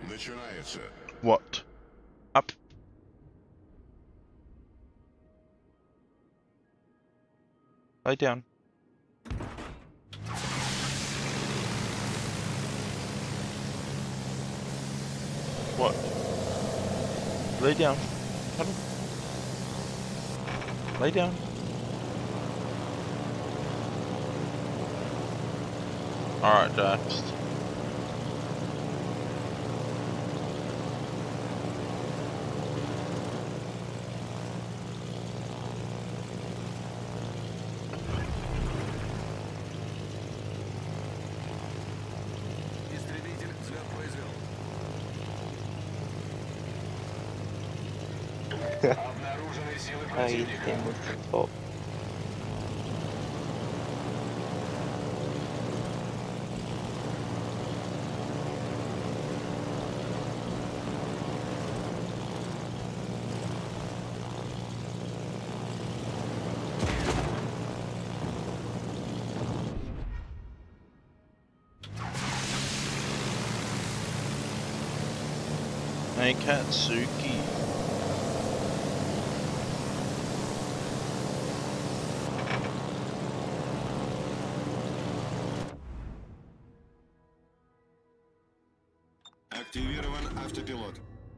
Начинается. What? Up. Lay down. What? Lay down. Huddle. Lay down. Alright, Dax. I hit him with the top. Hey, Katsuki. Активирован автопилот.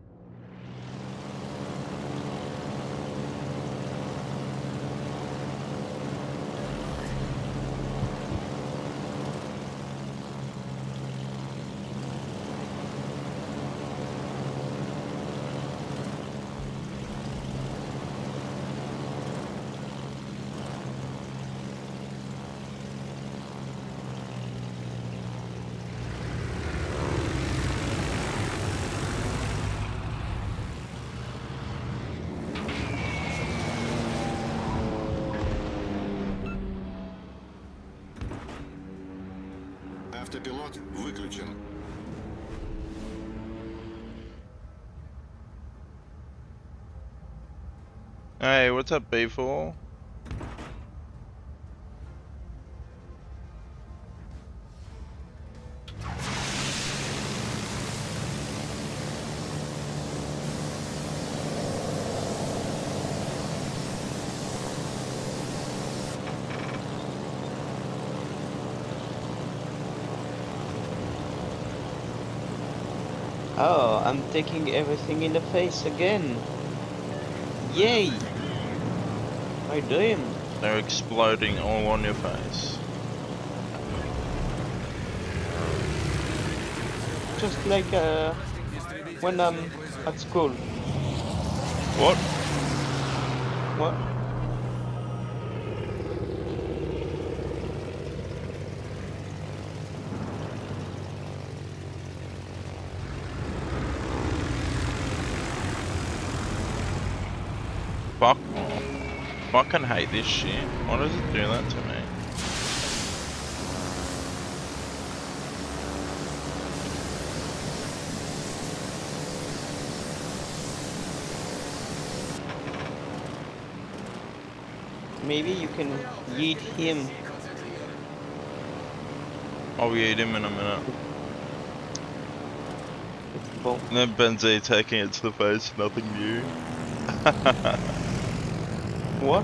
Автопилот выключен. Hey, what's up, B4? Oh, I'm taking everything in the face again. Yay! What are you doing? They're exploding all on your face. Just like when I'm at school. What? What? Fuck. Fucking hate this shit. Why does it do that to me? Maybe you can yeet him. I'll eat him in a minute. Bomb. And then Benzie taking it to the face, nothing new. What?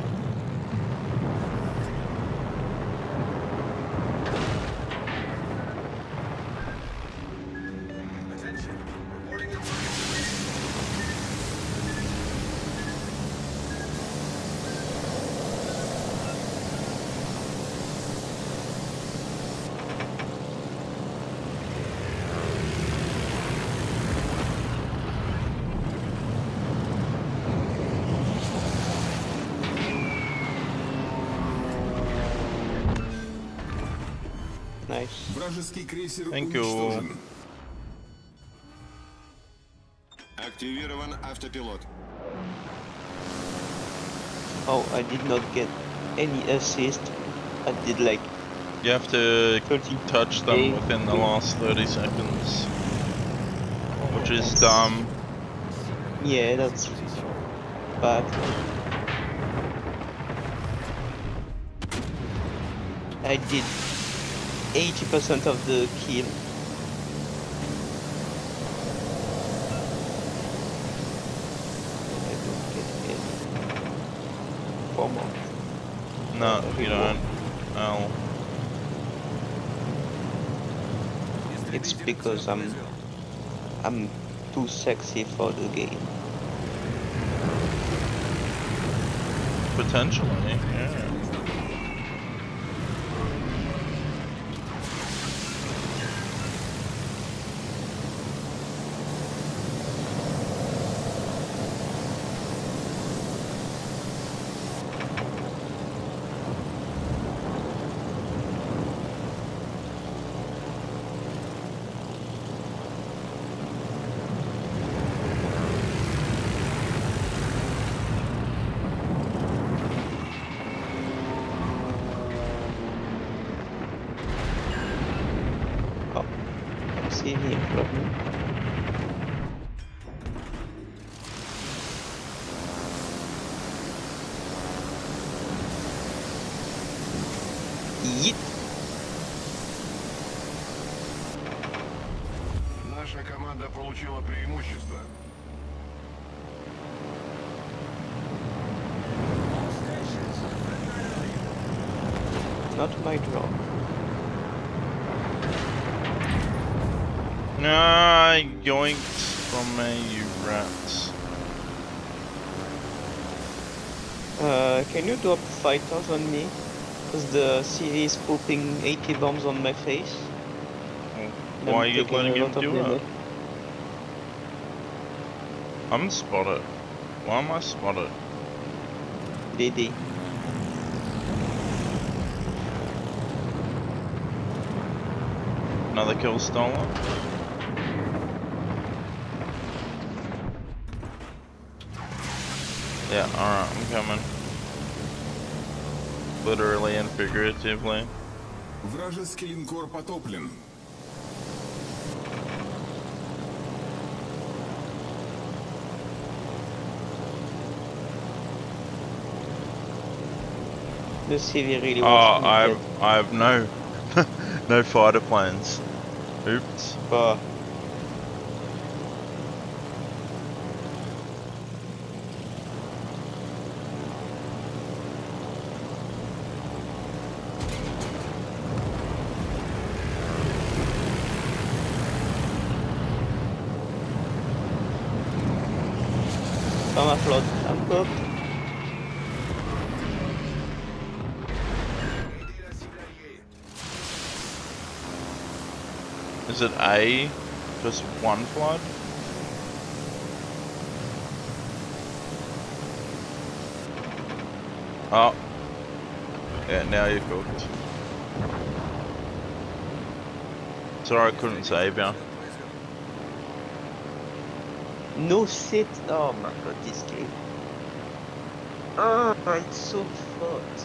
Nice. Вражеский крейсер Thank you. уничтожен. Активирован автопилот. Oh, I did not get any assist. I did like You have to 30 touch them within the last 30 seconds. Which is dumb. Yeah, that's bad. I did 80% of the kill. form of No, you reward. don't. Oh. It's because I'm too sexy for the game. Potentially, yeah. Oh, I'm seeing him in front of me. Yeet. Наша команда получила преимущество. Not my drop. Nah, yoinked from me, you rats. Can you drop fighters on me? Because the CV is pooping 80 bombs on my face. And Why are I'm you taking letting a him lot of do damage. it? I'm spotted. Why am I spotted? DD. Another kill stolen? Yeah, alright, I'm coming. Literally and figuratively. Вражеский линкор потоплен. The CV really Oh, wants me dead. I have no no fighter planes. Oops. I'm afloat. I'm cooked. Is it A? Just one flood? Oh. Yeah, now you're cooked. Sorry I couldn't save you. No shit. Oh my god, this game. Oh, it's so fucked.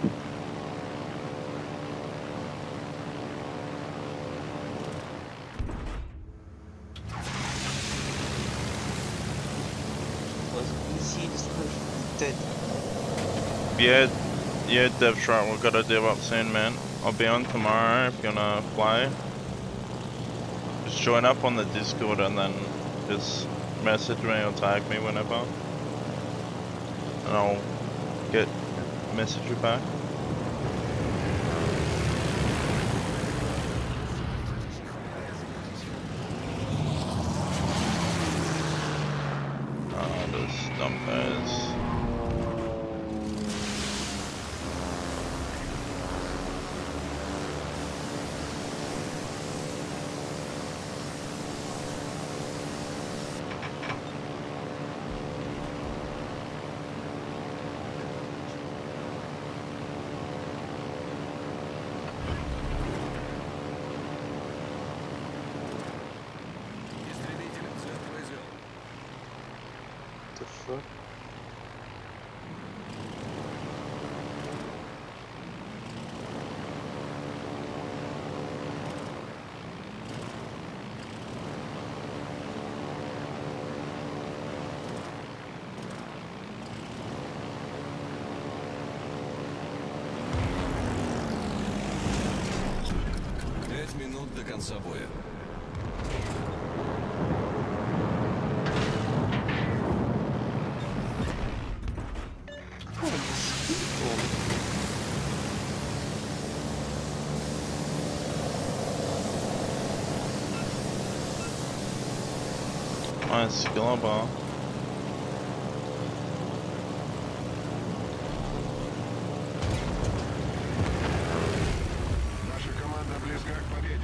It was easy, just dead. Yeah, Dev Shark, we've got to dev up soon, man. I'll be on tomorrow if you wanna play. Just join up on the Discord and then just message me or tag me whenever. And I'll message you back. Oh, those dumb guys. The fuck? Минут до конца боя. Oh, this my skill bar. Наша команда близка к победе.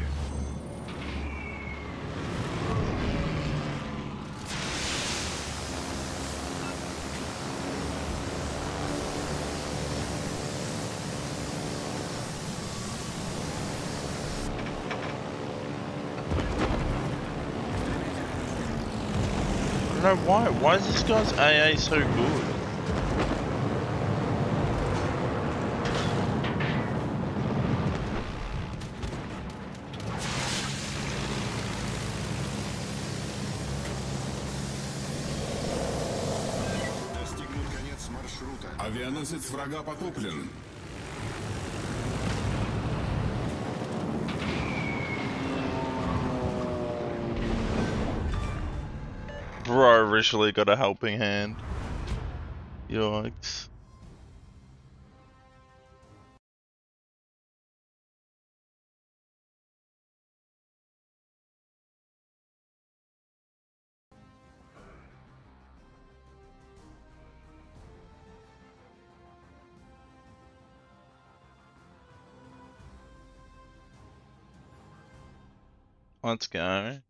I don't know why. Why is this guy's AA so good? Достигнут конец маршрута. Авианосец врага потоплен. Bro originally got a helping hand. Yikes. Let's go.